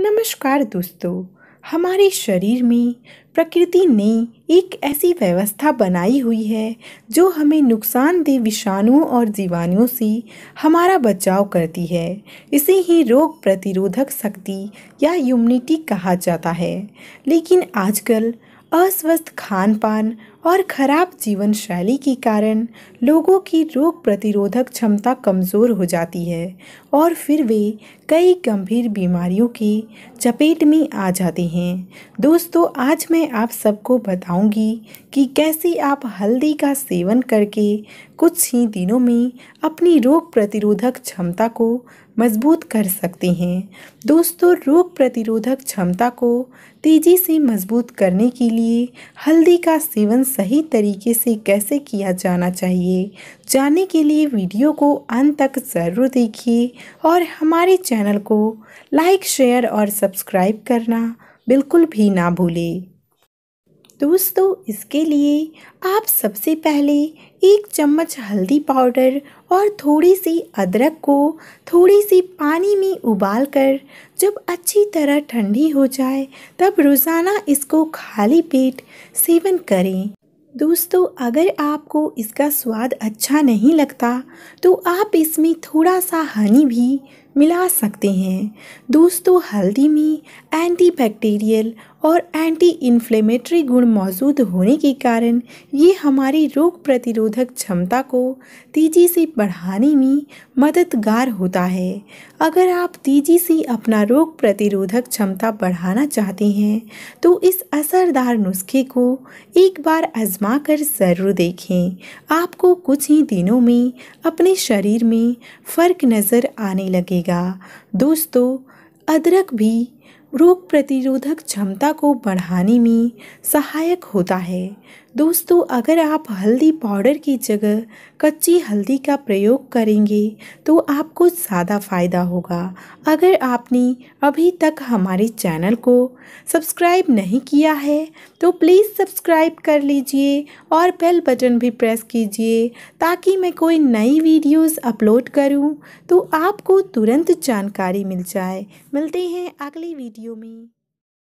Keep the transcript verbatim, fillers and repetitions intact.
नमस्कार दोस्तों। हमारे शरीर में प्रकृति ने एक ऐसी व्यवस्था बनाई हुई है जो हमें नुकसानदेह विषाणुओं और जीवाणुओं से हमारा बचाव करती है। इसे ही रोग प्रतिरोधक शक्ति या इम्यूनिटी कहा जाता है। लेकिन आजकल अस्वस्थ खान पान और खराब जीवन शैली के कारण लोगों की रोग प्रतिरोधक क्षमता कमज़ोर हो जाती है और फिर वे कई गंभीर बीमारियों की चपेट में आ जाते हैं। दोस्तों, आज मैं आप सबको बताऊंगी कि कैसे आप हल्दी का सेवन करके कुछ ही दिनों में अपनी रोग प्रतिरोधक क्षमता को मजबूत कर सकते हैं। दोस्तों, रोग प्रतिरोधक क्षमता को तेज़ी से मजबूत करने के लिए हल्दी का सेवन सही तरीके से कैसे किया जाना चाहिए, जानने के लिए वीडियो को अंत तक ज़रूर देखिए और हमारे चैनल को लाइक, शेयर और सब्सक्राइब करना बिल्कुल भी ना भूलें। दोस्तों, इसके लिए आप सबसे पहले एक चम्मच हल्दी पाउडर और थोड़ी सी अदरक को थोड़ी सी पानी में उबालकर जब अच्छी तरह ठंडी हो जाए तब रोज़ाना इसको खाली पेट सेवन करें। दोस्तों, अगर आपको इसका स्वाद अच्छा नहीं लगता तो आप इसमें थोड़ा सा हनी भी मिला सकते हैं। दोस्तों, हल्दी में एंटीबैक्टीरियल और एंटी इन्फ्लेमेटरी गुण मौजूद होने के कारण ये हमारी रोग प्रतिरोधक क्षमता को तेज़ी से बढ़ाने में मददगार होता है। अगर आप तेज़ी से अपना रोग प्रतिरोधक क्षमता बढ़ाना चाहते हैं तो इस असरदार नुस्खे को एक बार आजमा कर ज़रूर देखें। आपको कुछ ही दिनों में अपने शरीर में फ़र्क नज़र आने लगेगा। दोस्तों, अदरक भी रोग प्रतिरोधक क्षमता को बढ़ाने में सहायक होता है। दोस्तों, अगर आप हल्दी पाउडर की जगह कच्ची हल्दी का प्रयोग करेंगे तो आपको ज़्यादा फ़ायदा होगा। अगर आपने अभी तक हमारे चैनल को सब्सक्राइब नहीं किया है तो प्लीज़ सब्सक्राइब कर लीजिए और बेल बटन भी प्रेस कीजिए ताकि मैं कोई नई वीडियोस अपलोड करूं तो आपको तुरंत जानकारी मिल जाए। मिलते हैं अगली वीडियो में।